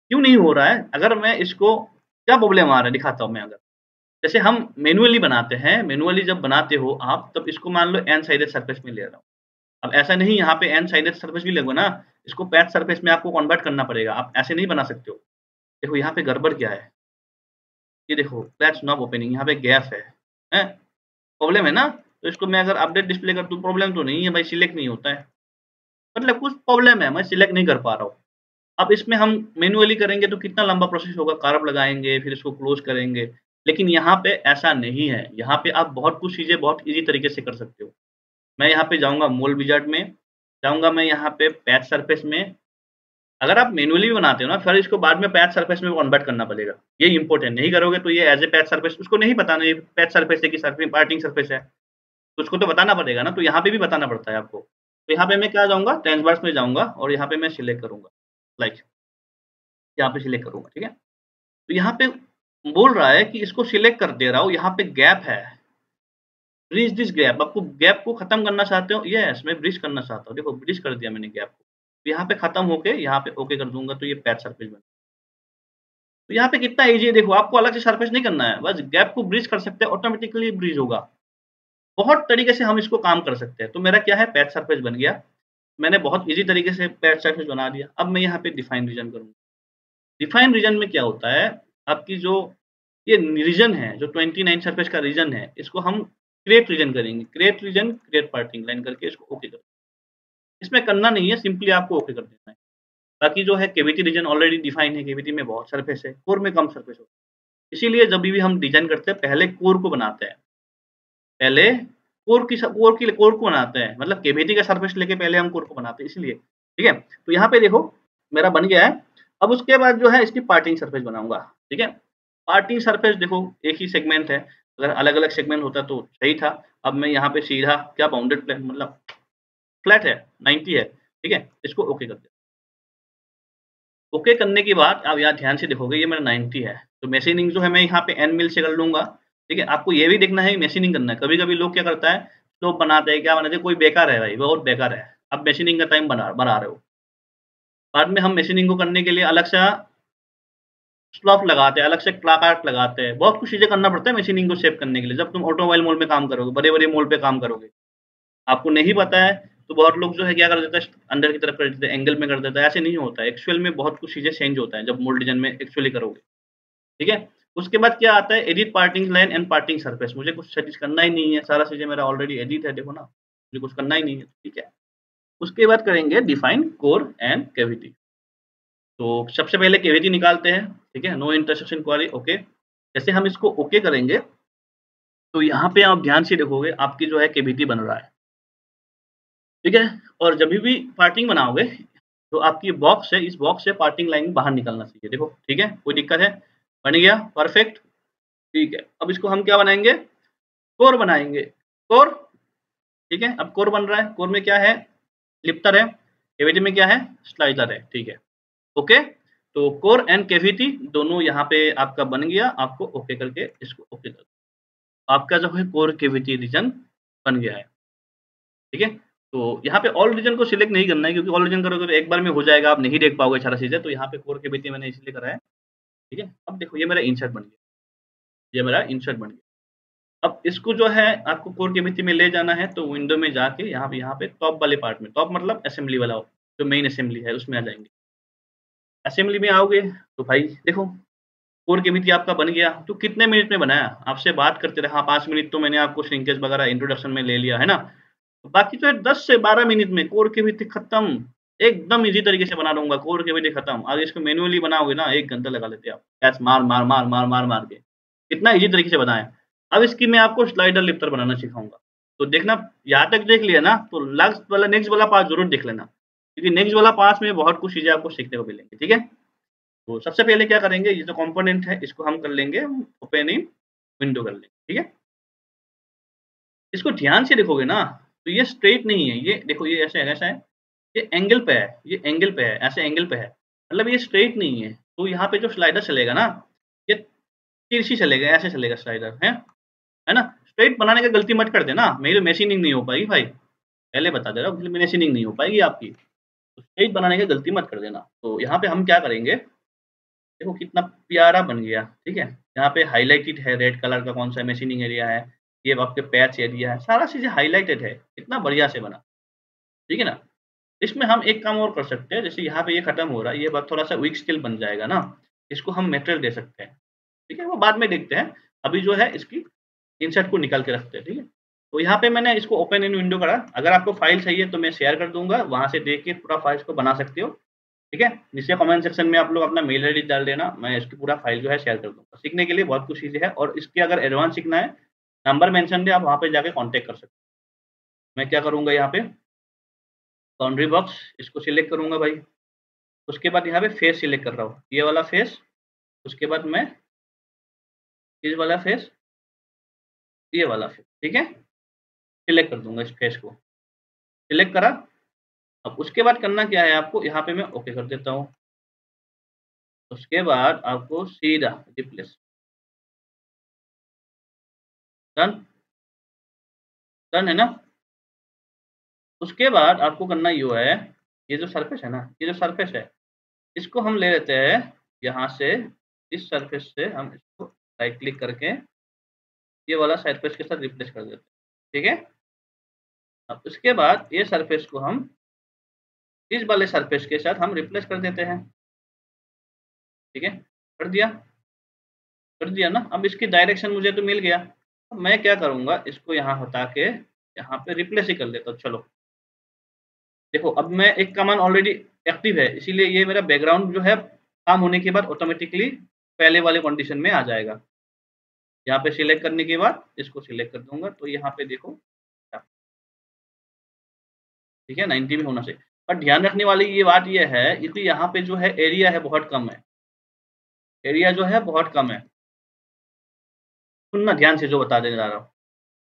S1: क्यों नहीं हो रहा है? अगर मैं इसको क्या प्रॉब्लम आ रहा है दिखाता हूँ मैं अगर। जैसे हम मैनुअली बनाते हैं, मैनुअली जब बनाते हो आप तब इसको मान लो एन साइडेड सरफेस में ले रहा हूँ। अब ऐसा नहीं यहाँ पे एन साइडेड सरफेस भी लगो ना, इसको पैच सरफेस में आपको कन्वर्ट करना पड़ेगा, आप ऐसे नहीं बना सकते हो। देखो यहाँ पे गड़बड़ क्या है? ये देखो पैच नॉट ओपनिंग, यहाँ पे गैप है, हैं? प्रॉब्लम है ना? तो इसको मैं अगर अपडेट डिस्प्ले कर दूँ, प्रॉब्लम तो नहीं है भाई, सिलेक्ट नहीं होता है। मतलब कुछ प्रॉब्लम है, मैं सिलेक्ट नहीं कर पा रहा हूँ। अब इसमें हम मैनुअली करेंगे तो कितना लंबा प्रोसेस होगा, कार्ब लगाएँगे, फिर इसको क्लोज़ करेंगे। लेकिन यहाँ पे ऐसा नहीं है, यहाँ पे आप बहुत कुछ चीज़ें बहुत ईज़ी तरीके से कर सकते हो। मैं यहाँ पे जाऊँगा मोल विज़ार्ड में, जाऊँगा मैं यहाँ पे पैच सरफेस में। अगर आप मैनुअली भी बनाते हो ना, फिर इसको बाद में पैच सरफेस में कन्वर्ट करना पड़ेगा। ये इम्पोर्टेंट, नहीं करोगे तो ये एज़ ए पैच सरफेस उसको नहीं पता नहीं पैच सरफेस है कि सरफे पार्टिंग सरफेस है। तो उसको तो बताना पड़ेगा ना, तो यहाँ पे भी बताना पड़ता है आपको। तो यहाँ पे मैं क्या जाऊँगा, ट्रांसवर्स में जाऊँगा और यहाँ पे मैं सिलेक्ट करूँगा, लाइक यहाँ पे सिलेक्ट करूँगा, ठीक है? तो यहाँ पे बोल रहा है कि इसको सिलेक्ट कर दे रहा हूँ, यहाँ पे गैप है। ब्रिज दिस गैप, आपको गैप को खत्म करना चाहते हो? यस, मैं ब्रिज करना चाहता हूँ। देखो ब्रिज कर दिया मैंने गैप को। तो यहाँ पे खत्म होके यहाँ पे ओके कर दूँगा तो ये पैच सरफेस बन। तो यहाँ पे कितना ईज़ी है देखो, आपको अलग से सरफेस नहीं करना है, बस गैप को ब्रिज कर सकते हैं, ऑटोमेटिकली ब्रिज होगा। बहुत तरीके से हम इसको काम कर सकते हैं। तो मेरा क्या है, पैच सरफेस बन गया। मैंने बहुत ईज़ी तरीके से पैच सरफेस बना दिया। अब मैं यहाँ पे डिफाइन रीजन करूँगा। डिफाइन रीजन में क्या होता है, आपकी जो ये रीजन है, जो उनतीस सरफेस का रीजन है, इसको हम क्रिएट रीजन करेंगे। Create region, create parting line करके इसको ओके कर। इसमें करना नहीं है, सिंपली आपको ओके कर देना है। बाकी जो है कैविटी रीजन ऑलरेडी डिफाइन है, कैविटी में बहुत सरफेस है, कोर में कम सरफेस होता है। इसीलिए जब भी हम डिजाइन करते हैं, पहले कोर को बनाते हैं। पहले कोर की स कोर की कोर को बनाते हैं, मतलब कैविटी का सरफेस लेके पहले हम कोर को बनाते हैं इसलिए, ठीक है? तो यहाँ पे देखो मेरा बन गया है। अब उसके बाद जो है इसकी पार्टिंग सरफेस बनाऊँगा, ठीक है? पार्टिंग सरफेस देखो एक ही सेगमेंट है, अगर अलग-अलग सेगमेंट होता तो सही था। अब मैं यहाँ पे सीधा क्या बाउंडेड प्लेन मतलब फ्लैट है, नब्बे है, ठीक है? इसको ओके कर दिया। ओके करने के बाद आप यहाँ ध्यान से देखोगे ये मेरा नब्बे है, तो मशीनिंग जो है मैं यहाँ पे एन मिल से कर लूँगा, ठीक है? आपको ये भी देखना है मशीनिंग करना है। कभी-कभी लोग क्या करता है, स्लोप बनाते हैं, क्या बनाते हैं, कोई बेकार है भाई, बहुत बेकार है। आप मशीनिंग का टाइम बना बढ़ा रहे हो। बाद में हम मशीनिंग को करने के लिए अलग सा स्लॉप लगाते हैं, अलग से क्लॉक आर्क लगाते हैं। बहुत कुछ चीज़ें करना पड़ता है मशीनिंग को सेव करने के लिए। जब तुम ऑटोमोबाइल मोड में काम करोगे, बड़े-बड़े मोड पे काम करोगे, आपको नहीं पता है तो बहुत लोग जो है क्या कर देते हैं, अंदर की तरफ कर देते हैं, एंगल में कर देता है। ऐसे नहीं होता है। एक्चुअल में बहुत कुछ चीज़ें चेंज होता है जब मोल्ड डिज़ाइन में एक्चुअली करोगे, ठीक है? उसके बाद क्या आता है, edit parting line and parting surface. मुझे कुछ चीज़ करना ही नहीं है, सारा चीज़ें मेरा ऑलरेडी एडिट है, देखो ना, मुझे कुछ करना ही नहीं है, ठीक है? उसके बाद करेंगे डिफाइन कोर एंड कैविटी। तो सबसे पहले कैविटी निकालते हैं, ठीक है? No intersection query, okay. जैसे हम इसको ओके करेंगे, तो यहाँ पे आप ध्यान से देखोगे आपकी जो है कैविटी बन रहा है, ठीक है? और जभी भी पार्टिंग बनाओगे, तो आपकी बॉक्स है, इस बॉक्स से पार्टिंग लाइन बाहर निकलना चाहिए, देखो, ठीक है? कोई दिक्कत है? बन गया, परफेक्ट, ठीक है। अब इसको हम क्या बनाएँगे? कोर बनाएँगे, कोर, ठीक है? अब कोर बन रहा है, कोर में क्या है? लिफ्टर है, कैविटी में क्या है? स्लाइडर है, ठीक है? ओके, तो कोर एंड कैविटी दोनों यहाँ पे आपका बन गया, आपको ओके करके इसको ओके कर आपका जो है कोर कैविटी रीजन बन गया है, ठीक है? तो यहाँ पे ऑल रीजन को सिलेक्ट नहीं करना है क्योंकि ऑल रीजन करोगे तो एक बार में हो जाएगा, आप नहीं देख पाओगे सारा चीज़ें, तो यहाँ पे कोर कैविटी मैंने इसलिए करा है, ठीक है? अब देखो ये मेरा इंसर्ट बन गया, ये मेरा इंसर्ट बन गया। अब इसको जो है आपको कोर कैविटी में ले जाना है, तो विंडो में जाके यहाँ पे यहाँ पे टॉप वाले पार्ट में, टॉप मतलब असेंबली वाला, जो मेन असेंबली है उसमें आ जाएँगे। असेंबली में आओगे तो भाई देखो कोर कैविटी आपका बन गया। तो कितने मिनट में बनाया? आपसे बात करते रहे, हाँ पाँच मिनट तो मैंने आपको श्रिंकेज वगैरह इंट्रोडक्शन में ले लिया, है ना? तो बाकी तो है दस से बारह मिनट में कोर कैविटी खत्म। एकदम ईज़ी तरीके से बना दूँगा, कोर कैविटी खत्म। अगर इसको मैनुअली बनाओगे ना एक घंटा लगा लेते आप, ऐसे मार, मार, मार, मार, मार, मार के। इतना ईज़ी तरीके से बनाया। अब इसकी मैं आपको स्लाइडर लिफ्टर बनाना सिखाऊँगा। तो देखना, यहाँ तक देख लिया ना, तो लास्ट वाला नेक्स्ट वाला पार्ट ज़रूर देख लेना, क्योंकि नेक्स्ट वाला पार्ट में बहुत कुछ चीज़ें आपको सीखने को मिलेंगी, ठीक है? तो सबसे पहले क्या करेंगे, ये जो कंपोनेंट है इसको हम कर लेंगे ओपन इन विंडो कर लेंगे, ठीक है? इसको ध्यान से देखोगे ना, तो ये स्ट्रेट नहीं है, ये देखो ये ऐसे है, ऐसा है, ये एंगल पे है, ये एंगल पे है, ऐसे एंगल पे है, मतलब ये स्ट्रेट नहीं है। तो यहाँ पे जो स्लाइडर चलेगा ना, ये तिरछी चलेगा, ऐसे चलेगा स्लाइडर, है है ना? स्ट्रेट बनाने का गलती मत कर देना, मेरी मशीनिंग नहीं हो पाएगी भाई, पहले बता दे रहा हूँ, मशीनिंग नहीं हो पाएगी आपकी। तो स्ट्रेट बनाने की गलती मत कर देना। तो यहाँ पे हम क्या करेंगे, देखो कितना प्यारा बन गया, ठीक है। यहाँ पे हाइलाइटेड है रेड कलर का कौन सा मशीनिंग एरिया है, ये आपके पैच एरिया है, सारा चीज़ें हाइलाइटेड है, कितना बढ़िया से बना, ठीक है ना। इसमें हम एक काम और कर सकते हैं, जैसे यहाँ पे ये खत्म हो रहा है, ये बात थोड़ा-सा वीक स्टिल बन जाएगा ना, इसको हम मटेरियल दे सकते हैं, ठीक है, वो बाद में देखते हैं। अभी जो है इसकी इंसर्ट को निकाल के रखते हैं, ठीक है। तो यहाँ पे मैंने इसको ओपन इन विंडो करा, अगर आपको फाइल चाहिए तो मैं शेयर कर दूँगा, वहाँ से देख के पूरा फाइल्स को बना सकते हो, ठीक है। नीचे कमेंट सेक्शन में आप लोग अपना मेल आईडी डाल देना, मैं इसकी पूरा फाइल जो है शेयर कर दूँगा। सीखने के लिए बहुत कुछ चीज़ें हैं और इसके अगर एडवांस सीखना है, नंबर मेंशन है, आप वहाँ पे जाके कॉन्टैक्ट कर सकते हो। मैं क्या करूँगा यहाँ पे बाउंड्री बॉक्स इसको सिलेक्ट करूँगा भाई, उसके बाद यहाँ पे फेस सिलेक्ट कर रहा हूँ, ये वाला फेस, उसके बाद मैं इस वाला फेस, ये वाला फेस, ठीक है? सिलेक्ट कर दूँगा इस फेस को, सिलेक्ट करा, अब उसके बाद करना क्या है आपको, यहाँ पे मैं ओके कर देता हूँ। उसके बाद आपको सीधा रिप्लेस, डन, डन है ना? उसके बाद आपको करना यो है, ये जो सरफेस है ना, ये जो सरफेस है, इसको हम ले लेते हैं यहाँ से, इस सरफेस से हम इसको राइट क्लिक करके ये वाला सरफेस के साथ रिप्लेस कर देते हैं, ठीक है? अब उसके बाद ये सरफेस को हम इस वाले सरफेस के साथ हम रिप्लेस कर देते हैं, ठीक है? कर दिया, कर दिया ना? अब इसकी डायरेक्शन मुझे तो मिल गया। अब मैं क्या करूँगा, इसको यहाँ हटा के यहाँ पे रिप्लेस ही कर देता हूँ, चलो। देखो अब मैं एक कमांड ऑलरेडी एक्टिव है, इसीलिए ये मेरा बैकग्राउंड जो है काम होने के बाद ऑटोमेटिकली पहले वाले कंडीशन में आ जाएगा। यहाँ पे सिलेक्ट करने के बाद इसको सिलेक्ट कर दूँगा, तो यहाँ पे देखो, ठीक है, नाइंटी में होना चाहिए। पर ध्यान रखने वाली ये बात ये है, क्योंकि यहाँ पे जो है एरिया है बहुत कम है, एरिया जो है बहुत कम है। सुनना ध्यान से जो बता देने जा रहा हूँ।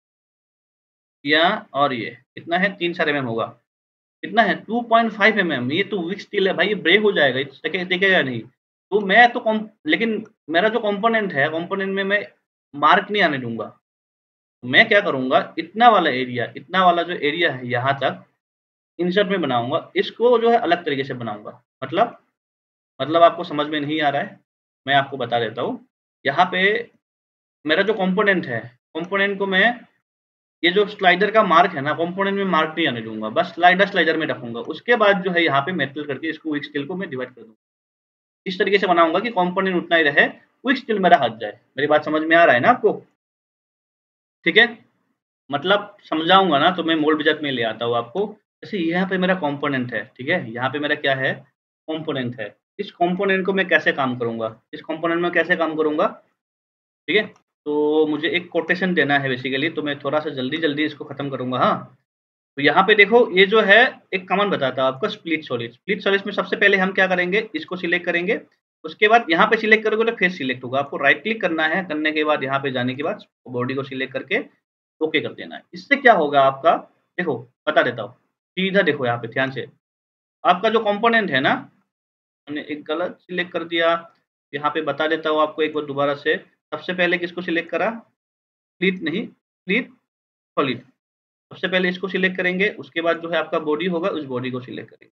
S1: यहाँ और ये कितना है, तीन चार एमएम होगा। कितना है, टू पॉइंट फाइव एमएम, ये तो वीक स्टील है भाई, ये ब्रेक हो जाएगा, ये टिके टिकेगा नहीं। तो मैं तो कॉम लेकिन मेरा जो कंपोनेंट है, कंपोनेंट में मैं मार्क नहीं आने दूँगा। मैं क्या करूँगा, इतना वाला एरिया इतना वाला जो एरिया है यहाँ तक इंसर्ट में बनाऊँगा, इसको जो है अलग तरीके से बनाऊँगा। मतलब मतलब आपको समझ में नहीं आ रहा है, मैं आपको बता देता हूँ। यहाँ पे मेरा जो कंपोनेंट है, कंपोनेंट को मैं ये जो स्लाइडर का मार्क है ना, कंपोनेंट में मार्क नहीं आने दूँगा, बस स्लाइडर स्लाइडर में रखूँगा। उसके बाद जो है यहाँ पे मेटल करके इसको वीक स्टील को मैं डिवाइड कर दूँगा। इस तरीके से बनाऊँगा कि कंपोनेंट उतना ही रहे, वीक स्टील मेरा हट जाए। मेरी बात समझ में आ रहा है ना आपको? ठीक है? मतलब समझाऊँगा ना तो मैं मोल्ड विजार्ड में ले आता हूँ आपको। जैसे यहाँ पे मेरा कंपोनेंट है, ठीक है? यहाँ पे मेरा क्या है? कंपोनेंट है। इस कंपोनेंट को मैं कैसे काम करूँगा? इस कंपोनेंट में कैसे काम करूँगा? ठीक है? तो मुझे एक कोटेशन देना है बेसिकली, तो मैं थोड़ा-सा जल्दी-जल्दी इसको खत्म करूँगा, हाँ? तो यहाँ पे देखो ये जो है एक कमांड बताता हूँ आपको, स्प्लिट सॉलिड। स्प्लिट सॉलिड में सबसे पहले हम क्या करेंगे, इसको सिलेक्ट करेंगे। उसके बाद यहाँ पे सिलेक्ट करोगे तो फेस सिलेक्ट होगा। आपको राइट क्लिक करना है, करने के बाद यहाँ पे जाने के बाद बॉडी को सिलेक्ट करके ओके कर देना है। इससे क्या होगा आपका, देखो बता देता हूँ। सीधा देखो यहाँ पे ध्यान से, आपका जो कंपोनेंट है ना, हमने एक गलत सिलेक्ट कर दिया। यहाँ पे बता देता हूँ आपको एक बार दोबारा से। सबसे पहले किसको सिलेक्ट करा? स्प्लिट नहीं, स्प्लिट सॉलिड। सबसे पहले इसको सिलेक्ट करेंगे, उसके बाद जो है आपका बॉडी होगा, उस बॉडी को सिलेक्ट करेंगे,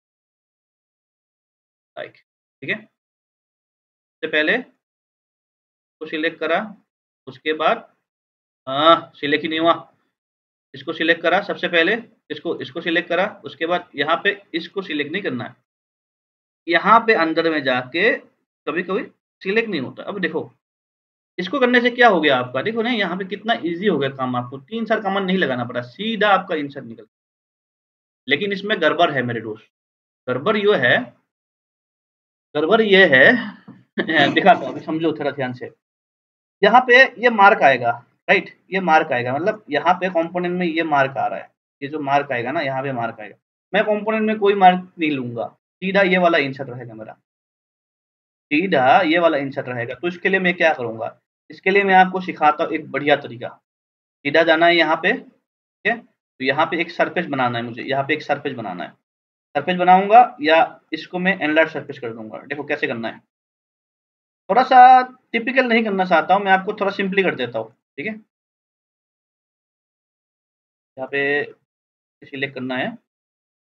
S1: लाइक, ठीक है? सबसे पहले इसको सिलेक्ट करा, उसके बाद हाँ, सिलेक्ट ही नहीं हुआ। इसको सिलेक्ट करा सबसे पहले, इसको इसको सिलेक्ट करा, उसके बाद यहाँ पे इसको सिलेक्ट नहीं करना है। यहाँ पे अंदर में जाके कभी-कभी सिलेक्ट नहीं होता। अब देखो, इसको करने से क्या हो गया आपका, देखो ना यहाँ पे कितना ईज़ी हो गया काम आपको, तीन चार कमांड नहीं लगाना पड़ा, सीधा आपका इंसर्ट निकल। लेकिन इसमें गड़बड़ है मेरे दोस्त, गड़बड़ ये है गड़बड़ ये है दिखाता हूँ, अभी समझो थोड़ा ध्यान से। यहाँ पे ये मार्क आएगा, राइट? ये मार्क आएगा, मतलब यहाँ पे कंपोनेंट में ये मार्क आ रहा है। ये जो मार्क आएगा ना, यहाँ पे मार्क आएगा। मैं कंपोनेंट में कोई मार्क नहीं लूँगा, सीधा ये वाला इंसर्ट रहेगा मेरा, सीधा ये वाला इंसर्ट रहेगा। तो इसके लिए मैं क्या करूँगा, इसके लिए मैं आपको सिखाता हूँ एक बढ़िया तरीका। सीधा जाना है यहाँ पे, ठीक है? तो यहाँ पे एक सरफेस बनाना है मुझे, यहाँ पे एक सरफेस बनाना है। सरफेस बनाऊँगा या इसको मैं एनलार्ज सरफेस कर दूँगा। देखो कैसे करना है। थोड़ा-सा टिपिकल नहीं करना चाहता हूँ, मैं आपको थोड़ा सिंपली कर देता हूँ, ठीक है? यहाँ पे सिलेक्ट करना है,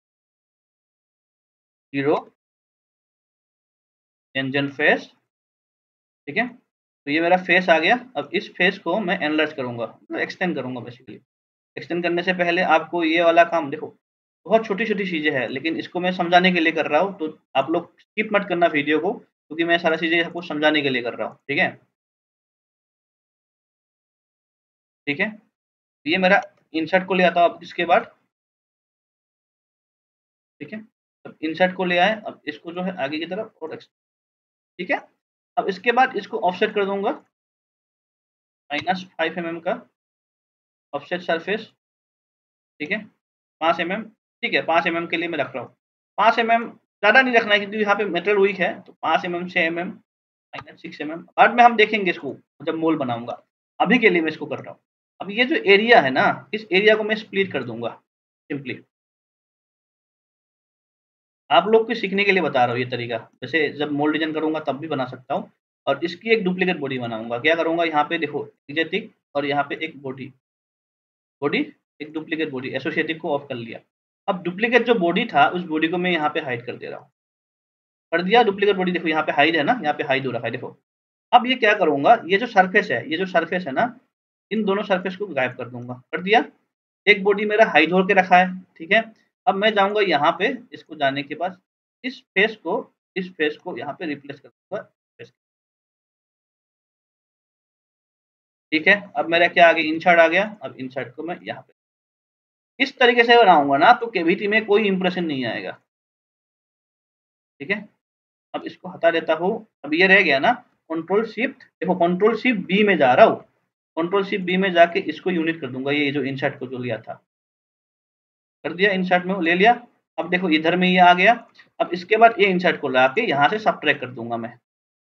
S1: ज़ीरो टेंजेंट फेस, ठीक है। तो ये मेरा फेस आ गया। अब इस फेस को मैं एनलार्ज करूंगा, मतलब एक्सटेंड करूंगा बेसिकली। एक्सटेंड करने से पहले आपको ये वाला काम देखो, बहुत छोटी-छोटी चीज़ें हैं, लेकिन इसको मैं समझाने के लिए कर रहा हूँ, तो आप लोग स्किप मत करना वीडियो को, क्योंकि मैं सारा चीज़ें आपको समझाने के लिए कर रहा हूँ, ठीक है? ठीक है? ये मेरा इंसर्ट को ले आता हूँ अब इसके बाद, ठीक है? अब इंसर्ट को ले आए, अब इसको जो है आगे की तरफ और एक्स ठीक है? अब इसके बाद इसको ऑफसेट कर दूँगा माइनस फ़ाइव एमएम का ऑफसेट सरफेस, ठीक है? पाँच एमएम, ठीक है, पाँच एमएम के लिए मैं रख रहा हूँ। पाँच एमएम ज़्यादा नहीं रखना है क्योंकि यहाँ पे मटेरियल वीक है, तो पाँच एमएम, छह एमएम, माइनस सिक्स एमएम बाद में हम देखेंगे इसको जब मोल बनाऊँगा। अभी के लिए मैं इसको कर रहा हूँ। अब ये जो एरिया है ना, इस एरिया को मैं स्प्लिट कर दूँगा सिंपली। आप लोग को सीखने के लिए बता रहा हूँ ये तरीका। जैसे जब मोल्ड डिज़ाइन करूँगा तब भी बना सकता हूँ और इसकी एक डुप्लीकेट बॉडी बनाऊँगा। क्या करूँगा यहाँ पे देखो एग्जेटिक और यहाँ पे एक बॉडी, बॉडी एक डुप्लीकेट बॉडी एसोसिएटिव को ऑफ कर लिया। अब डुप्लीकेट जो बॉडी था उस बॉडी को मैं यहाँ पे हाइड कर दे रहा हूँ। कर दिया डुप्लीकेट बॉडी देखो यहाँ पे हाइड है ना, यहाँ पे हाइड हो रखा है देखो। अब ये क्या करूँगा, ये जो सरफेस है ये जो सरफेस है ना, इन दोनों सरफेस को गायब कर दूँगा। कर दिया। एक बॉडी मेरा हाइड होके रखा है, ठीक है? अब मैं जाऊँगा यहाँ पे इसको जाने के बाद इस फेस को इस फेस को यहाँ पे रिप्लेस कर दूँगा फेस, ठीक है? अब मेरा क्या आ गया इंसर्ट आ गया। अब इंसर्ट को मैं यहाँ पे इस तरीके से बनाऊँगा ना तो केवीटी में कोई इंप्रेशन नहीं आएगा, ठीक है? अब इसको हटा देता हूँ। अब ये रह गया ना, कंट्रोल शिफ्ट देखो कंट्रोल शिफ्ट बी में जा रहा हूँ। कंट्रोल शिफ्ट बी में जाके इसको यूनिट कर दूँगा, ये जो इंसर्ट को जो लिया था। कर दिया इंसर्ट में ले लिया। अब देखो इधर में ये आ गया। अब इसके बाद ये इंसर्ट को ला के यहाँ से सबट्रैक्ट कर दूँगा मैं।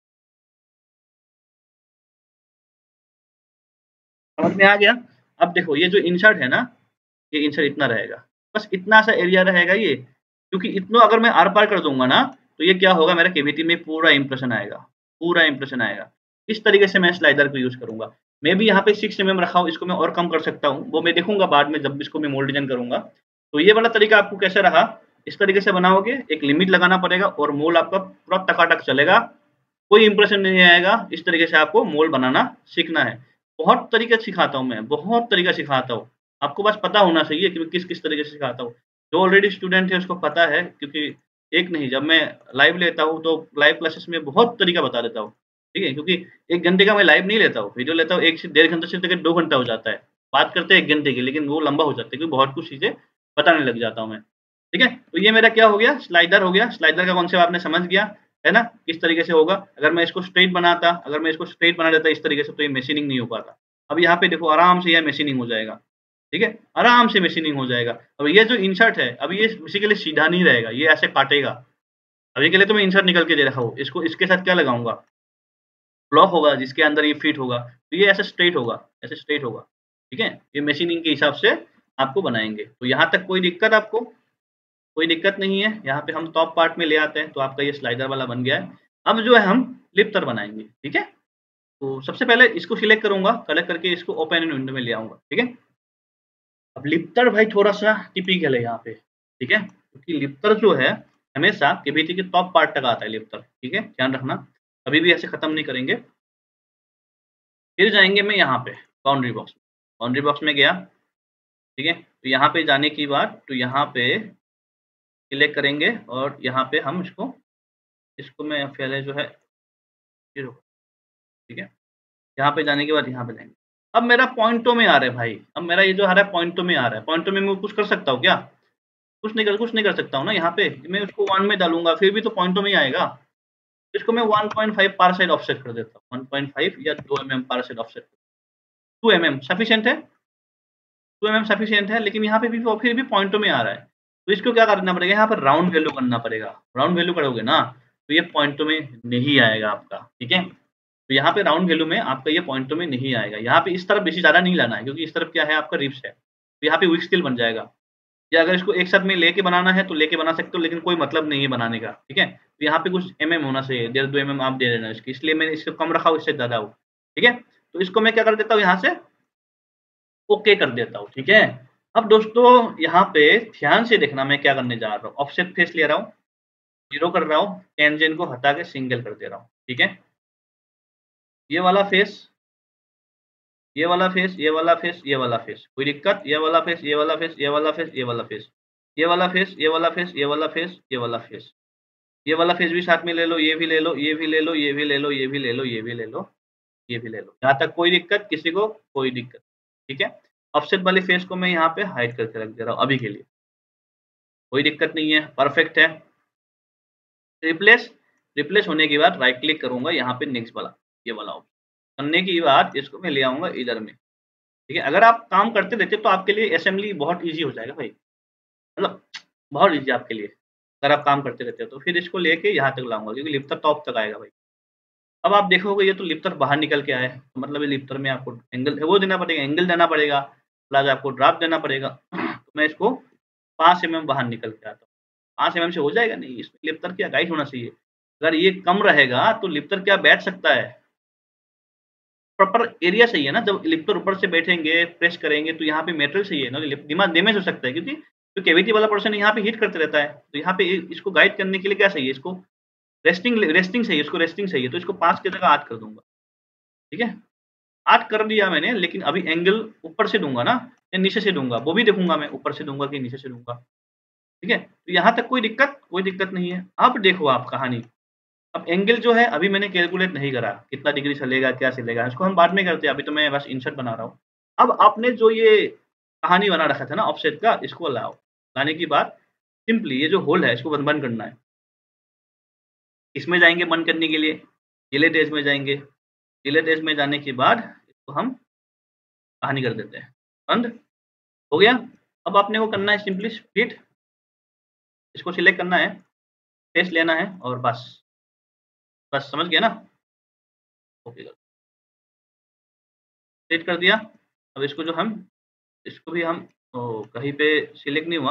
S1: समझ में आ गया? अब देखो ये जो इंसर्ट है ना, ये इंसर्ट इतना रहेगा। बस इतना सा एरिया रहेगा ये, क्योंकि इतना अगर मैं आर-पार कर दूँगा ना, तो ये क्या होगा मेरा केवीटी में पूरा इंप्रेशन आएगा, पूरा इंप्रेशन आएगा। इस तरीके से मैं स्लाइडर को यूज़ करूँगा। मैं भी यहाँ पे सिक्स एमएम रखा हूँ, इसको मैं और कम कर सकता हूँ, वो मैं देखूँगा बाद में जब इसको मैं मोल्ड डिज़ाइन करूँगा। तो ये वाला तरीका आपको कैसा रहा? इस तरीके से बनाओगे, एक लिमिट लगाना पड़ेगा और मोल्ड आपका पूरा टकाटक चलेगा, कोई इंप्रेशन नहीं आएगा। इस तरीके से आपको मोल्ड बनाना सीखना है। बहुत तरीके सिखाता हूँ मैं, बहुत तरीका सिखाता हूँ। आपको बस पता होना चाहिए कि मैं किस-किस तरीके से सिखाता हूँ। जो ऑलरेडी स्टूडेंट है उसको पता है, क्योंकि एक नहीं जब मैं लाइव लेता हूँ तो लाइव क्लासेस में बहुत तरीका बता देता हूँ, ठीक है? क्योंकि एक घंटे का मैं लाइव नहीं लेता हूँ, वीडियो लेता हूँ एक से डेढ़ घंटे से लेकर दो घंटा हो जाता है। बात करते हैं एक घंटे की, लेकिन वो लंबा हो जाता है क्योंकि बहुत कुछ चीज़ें बताने लग जाता हूँ मैं। ठीक है? तो ये मेरा क्या हो गया, स्लाइडर हो गया। स्लाइडर का कॉन्सेप्ट आपने समझ गया, है ना? किस तरीके से होगा। अगर मैं इसको स्ट्रेट बनाता अगर मैं इसको स्ट्रेट बना देता इस तरीके से तो ये मशीनिंग नहीं हो पाता। अब यहाँ पे देखो आराम से ये मशीनिंग हो जाएगा, ठीक है? आराम से मशीनिंग हो जाएगा। अब ये जो इंसर्ट है, अब ये बेसिकली सीधा नहीं रहेगा, ये ऐसे काटेगा। अभी के लिए तो मैं इंसर्ट निकाल के दे रखा हूँ। इसको इसके साथ क्या लगाऊँगा? ब्लॉक होगा जिसके अंदर ये फिट होगा, तो ये ऐसे स्ट्रेट होगा, ऐसे स्ट्रेट होगा, ठीक है? ये मशीनिंग के हिसाब से आपको बनाएँगे। तो यहाँ तक कोई दिक्कत आपको? कोई दिक्कत नहीं है। यहाँ पे हम टॉप पार्ट में ले आते हैं, तो आपका ये स्लाइडर वाला बन गया है। अब जो है हम लिफ्टर बनाएँगे, ठीक है? तो सबसे पहले इसको सिलेक्ट करूँगा, सेलेक्ट करके इसको ओपन इन विंडो में ले आऊँगा, ठीक है? अब लिफ्टर भाई थोड़ा-सा टिपिकल है यहाँ पे, ठीक है? क्योंकि लिफ्टर जो है हमेशा केवीटी के टॉप पार्ट तक आता है लिफ्टर, ठीक है? ध्यान रखना, कभी भी ऐसे खत्म नहीं करेंगे। फिर जाएँगे मैं यहाँ पे बाउंड्री बॉक्स, बाउंड्री बॉक्स में गया, ठीक है? तो यहाँ पे जाने के बाद तो यहाँ पे सिलेक्ट करेंगे और यहाँ पे हम इसको इसको मैं पहले जो है ज़ीरो ठीक है? यहाँ पे जाने के बाद यहाँ पे जाएँगे। अब मेरा पॉइंटों में आ रहा है भाई, अब मेरा ये जो आ रहा है पॉइंटों में आ रहा है। पॉइंटों में मैं कुछ कर सकता हूँ क्या? कुछ नहीं कर कुछ नहीं कर सकता हूँ ना यहाँ पे। मैं उसको वन में डालूँगा फिर भी तो पॉइंटों में ही आएगा। इसको मैं one point five per side offset कर देता हूँ। वन पॉइंट फ़ाइव या two MM per side offset. Two MM sufficient है? टू एमएम सफिशिएंट है, लेकिन यहाँ पे भी फिर भी पॉइंटों में आ रहा है। तो इसको क्या करना पड़ेगा, यहाँ पर राउंड वैल्यू करना पड़ेगा। राउंड वैल्यू करोगे ना, तो ये पॉइंटों में नहीं आएगा आपका, ठीक है? तो यहाँ पे राउंड वैल्यू में आपका ये पॉइंटों में नहीं आएगा। यहाँ पे इस तरफ बेसी ज़्यादा नहीं लाना है, क्योंकि इस तरफ क्या है आपका रिब्स है। तो यहाँ पे विक स्केल बन जाएगा। या अगर इसको एक साथ में लेके बनाना है तो लेके बना सकते हो, लेकिन कोई मतलब नहीं है बनाने का, ठीक है? तो यहाँ पे कुछ एमएम होना चाहिए, डेढ़ दो एमएम आप दे देना इसकी, इसलिए मैंने इसको कम रखा हूँ, इससे ज़्यादा हो, ठीक है? तो इसको मैं क्या कर देता हूँ यहाँ से ओके कर देता हूँ, ठीक है? अब दोस्तों यहाँ पे ध्यान से देखना मैं क्या करने जा रहा हूँ। ऑफसेट फेस ले रहा हूँ, ज़ीरो कर रहा हूँ, टेंजेंट को हटा के सिंगल कर दे रहा हूँ, ठीक है? ये वाला फेस, ये वाला फेस, ये वाला फेस, ये वाला फेस, कोई दिक्कत? ये वाला फेस, ये वाला फेस, ये वाला फेस, ये वाला फेस, ये वाला फेस, ये वाला फेस, ये वाला फेस, ये वाला फेस, ये वाला फेस भी साथ में ले लो, ये भी ले लो, ये भी ले लो, ये भी ले लो, ये भी ले लो, ये भी ले लो, ये भी ले लो। यहाँ तक कोई दिक्कत किसी को? कोई दिक्कत, ठीक है। ऑफसेट वाले फेस को मैं यहाँ पे हाइड करके रख दे रहा हूँ अभी के लिए, कोई दिक्कत नहीं है, परफेक्ट है। रिप्लेस, रिप्लेस होने के बाद राइट क्लिक करूंगा यहाँ पे नेक्स्ट वाला, ये वाला ऑप्शन करने की बाद इसको मैं ले आऊंगा इधर में, ठीक है। अगर आप काम करते रहते तो आपके लिए असेंबली बहुत ईजी हो जाएगा भाई, मतलब बहुत ईजी आपके लिए, अगर आप काम करते रहते हो तो। फिर इसको लेके यहाँ तक लाऊंगा क्योंकि लिफ्टर टॉप तक आएगा भाई। अब आप देखोगे ये तो लिफ्टर बाहर निकल के आया है, तो मतलब ये लिफ्टर में आपको एंगल वो देना पड़ेगा, एंगल देना पड़ेगा, प्लस आपको ड्राफ्ट देना पड़ेगा। तो मैं इसको पाँच एम एम बाहर निकल के आता हूँ। पाँच एम एम से हो जाएगा नहीं, इसमें लिफ्टर क्या गाइड होना चाहिए। अगर ये कम रहेगा तो लिफ्टर क्या बैठ सकता है, प्रॉपर एरिया चाहिए ना। जब लिफ्टर ऊपर से बैठेंगे प्रेस करेंगे तो यहाँ पे मेटेरियल चाहिए ना, दिमाग डैमेज हो सकता है क्योंकि जो कैविटी वाला पर्सन यहाँ पे हीट करते रहता है। तो यहाँ पे इसको गाइड करने के लिए क्या चाहिए, इसको रेस्टिंग रेस्टिंग चाहिए, इसको रेस्टिंग चाहिए। तो इसको पाँच की जगह आठ कर दूंगा, ठीक है। आठ कर दिया मैंने, लेकिन अभी एंगल ऊपर से दूंगा ना या नीचे से दूंगा वो भी देखूंगा मैं, ऊपर से दूंगा कि नीचे से दूंगा, ठीक है। तो यहाँ तक कोई दिक्कत कोई दिक्कत नहीं है। अब देखो आप कहानी, अब एंगल जो है अभी मैंने कैलकुलेट नहीं करा कितना डिग्री चलेगा क्या चलेगा, इसको हम बाद में करते हैं, अभी तो मैं बस इंसर्ट बना रहा हूँ। अब आपने जो ये कहानी बना रखा था ना ऑफसेट का, इसको लाओ, लाने की बाद सिंपली ये जो होल है इसको बंद बंद करना है। इसमें जाएंगे बंद करने के लिए, डिलीट एज में जाएंगे, डिलीट एज में जाने के बाद इसको हम कहानी कर देते हैं बंद, हो गया। अब आपने वो करना है सिंपली फिट, इसको सिलेक्ट करना है, फेस लेना है और बस बस समझ गया ना, ओके सेट कर दिया। अब इसको जो हम इसको भी हम ओ, कहीं पे सिलेक्ट नहीं हुआ,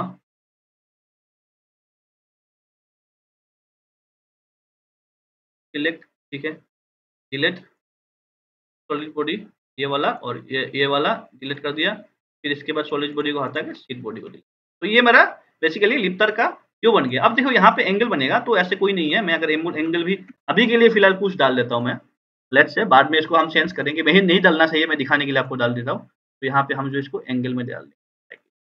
S1: सिलेक्ट, ठीक है, डिलीट सॉलिड बॉडी ये वाला और ये ये वाला डिलीट कर दिया। फिर इसके बाद सॉलिड बॉडी को हटा के सीट बॉडी को डिलीट। तो ये मेरा बेसिकली लिफ्टर का क्यों बन गया। अब देखो यहाँ पे एंगल बनेगा तो ऐसे कोई नहीं है, मैं अगर एंगल भी अभी के लिए फिलहाल कुछ डाल देता हूँ मैं, लेट्स से बाद में इसको हम चेंज करेंगे, मैं नहीं डालना चाहिए, मैं दिखाने के लिए आपको डाल देता हूँ। तो यहाँ पे हम जो इसको एंगल में डाल देंगे,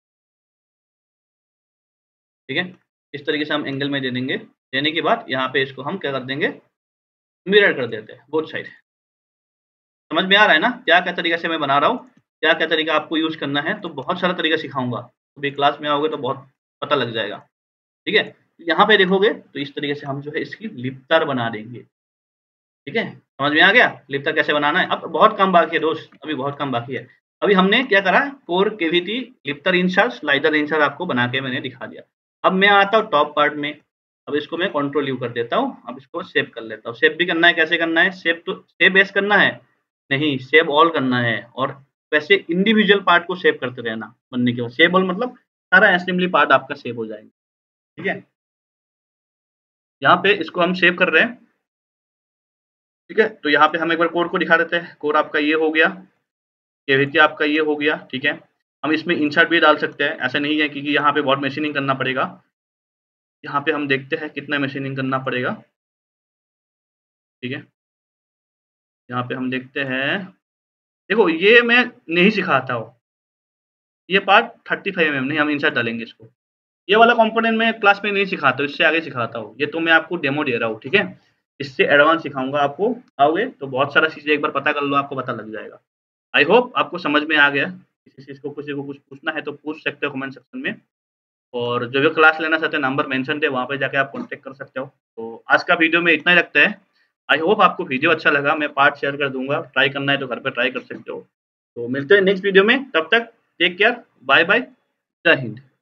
S1: ठीक है, इस तरीके से हम एंगल में दे देंगे। देने के बाद यहाँ पे इसको हम क्या कर देंगे, मिरर कर देते हैं बोथ साइड। समझ में आ रहा है ना क्या क्या तरीका से मैं बना रहा हूँ, क्या क्या तरीका आपको यूज करना है। तो बहुत सारा तरीका सिखाऊंगा, अभी क्लास में आओगे तो बहुत पता लग जाएगा, ठीक है। यहाँ पे देखोगे तो इस तरीके से हम जो है इसकी लिफ्टर बना देंगे, ठीक है। समझ में आ गया लिफ्टर कैसे बनाना है। अब बहुत कम बाकी है दोस्त, अभी बहुत कम बाकी है। अभी हमने क्या करा, core cavity lifter insert slider insert आपको बना के मैंने दिखा दिया। अब मैं आता हूँ टॉप पार्ट में, अब इसको मैं कंट्रोल यू कर देता हूँ। अब इसको सेव कर लेता हूँ। सेव भी करना है, कैसे करना है, सेव तो सेव एस करना है नहीं, सेव ऑल करना है। और वैसे इंडिविजुअल पार्ट को सेव करते रहना, बनने के बाद सेव ऑल मतलब सारा असेंबली पार्ट आपका सेव हो जाएगा, ठीक है। यहाँ पे इसको हम सेव कर रहे हैं, ठीक है। तो यहाँ पे हम एक बार कोड को दिखा देते हैं। कोड आपका ये हो गया, केविटी आपका ये हो गया, ठीक है। हम इसमें इंसर्ट भी डाल सकते हैं, ऐसा नहीं है क्योंकि यहाँ पे बहुत मशीनिंग करना पड़ेगा। यहाँ पे हम देखते हैं कितना मशीनिंग करना पड़ेगा, ठीक है। यहाँ पे हम देखते हैं, देखो ये मैं नहीं सिखाता हूँ, ये part thirty five M M नहीं, हम इंसर्ट डालेंगे इसको। ये वाला कंपोनेंट मैं क्लास में नहीं सिखाता हूँ, इससे आगे सिखाता हूँ। ये तो मैं आपको डेमो दे रहा हूँ, ठीक है। इससे एडवांस सिखाऊंगा आपको, आओगे तो बहुत सारा चीज़ें एक बार पता कर लो, आपको पता लग जाएगा। आई होप आपको समझ में आ गया। किसी चीज़ को किसी को कुछ पूछना है तो पूछ सकते हो कमेंट सेक्शन में, और जो भी क्लास लेना चाहते हैं नंबर मेंशन थे, वहाँ पे जाके आप कॉन्टेक्ट कर सकते हो। तो आज का वीडियो में इतना ही रखते हैं। आई होप आपको वीडियो अच्छा लगा, मैं पार्ट शेयर कर दूंगा, ट्राई करना है तो घर पे ट्राई कर सकते हो। तो मिलते हैं नेक्स्ट वीडियो में, तब तक टेक केयर, बाय बाय, जय हिंद।